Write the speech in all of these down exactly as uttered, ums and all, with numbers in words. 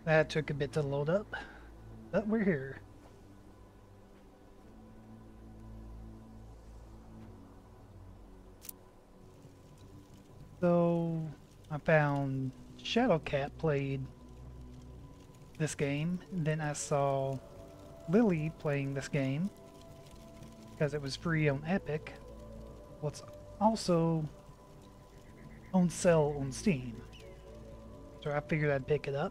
That took a bit to load up, but we're here. So I found Shadowcat played this game, and then I saw Lily playing this game because it was free on Epic. Well, it's also on sale on Steam, so I figured I'd pick it up.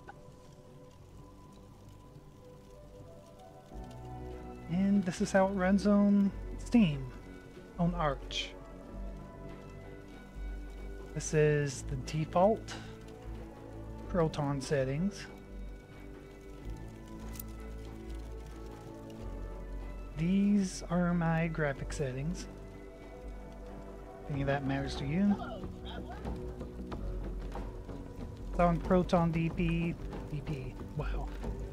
And this is how it runs on Steam, on Arch. This is the default Proton settings. These are my graphic settings. If any of that matters to you. It's on Proton D P. D P. Wow.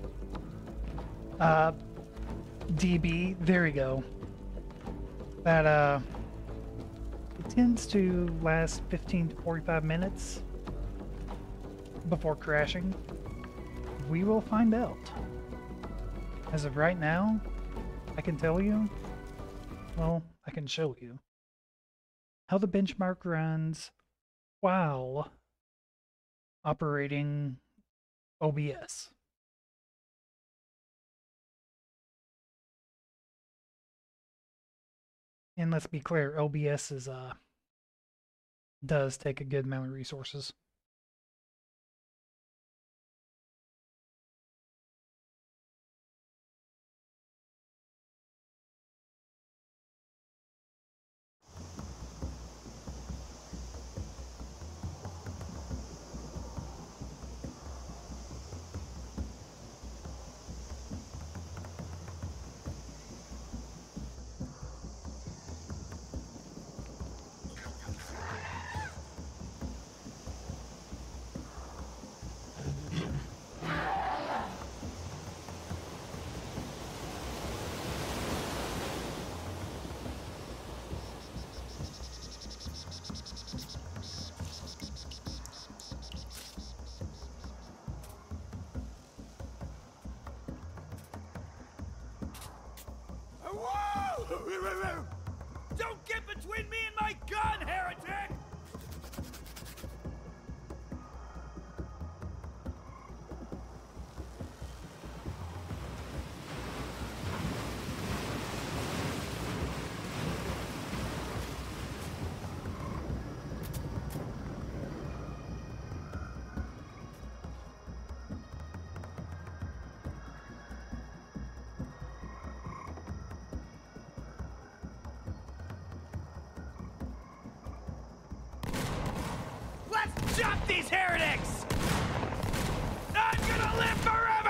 Uh, D B. There we go. That, uh, it tends to last fifteen to forty-five minutes before crashing. We will find out. As of right now, I can tell you, well, I can show you how the benchmark runs while operating O B S. And let's be clear, O B S is uh does take a good amount of resources. Whoa! Don't get between me and my gun, heretic! Let's chop these heretics! I'm gonna live forever!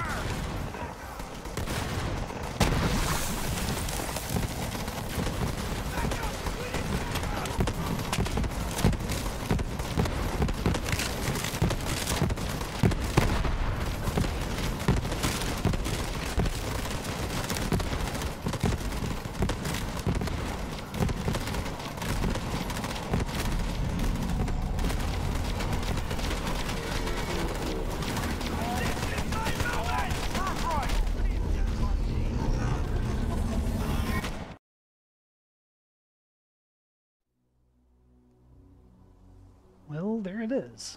Well, there it is.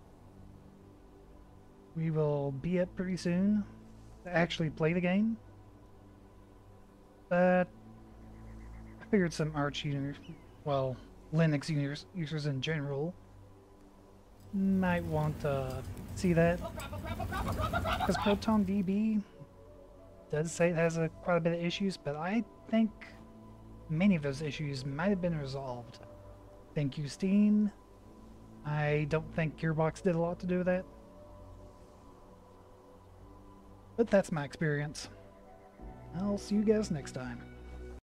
We will be up pretty soon to actually play the game. But I figured some Arch users, well, Linux users, users in general, might want to see that. Because Proton D B does say it has a, quite a bit of issues, but I think many of those issues might have been resolved. Thank you, Steam. I don't think Gearbox did a lot to do with that. But that's my experience. I'll see you guys next time.